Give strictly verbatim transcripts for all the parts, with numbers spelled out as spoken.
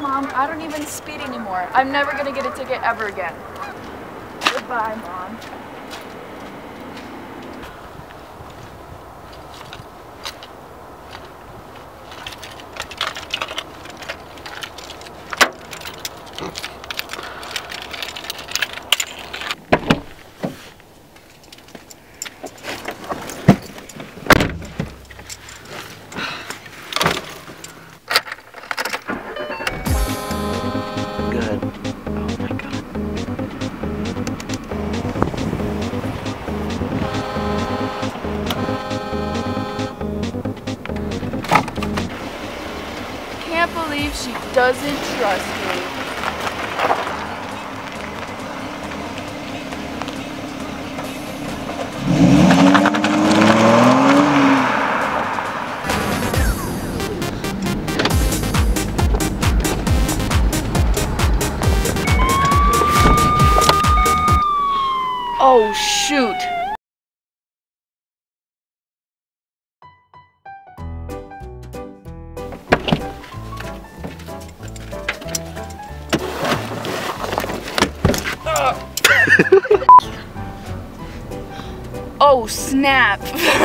Mom. I don't even speed anymore. I'm never gonna get a ticket ever again. Goodbye, Mom. I can't believe she doesn't trust me. Oh shoot. Oh snap!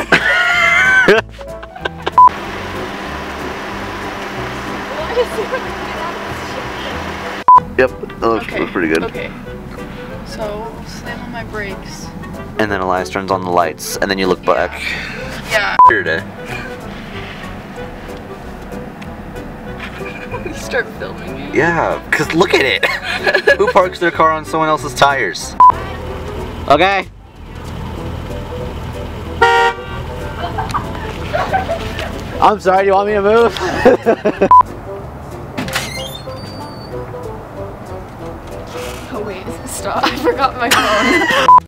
Yep, that looks Okay, pretty good. Okay, so slam on my brakes. And then Elias turns on the lights, and then you look Yeah. back. Yeah. Here today. You start filming me. Yeah, cause look at it. Who parks their car on someone else's tires? Okay. I'm sorry, do you want me to move? Oh wait, stop. I forgot my phone.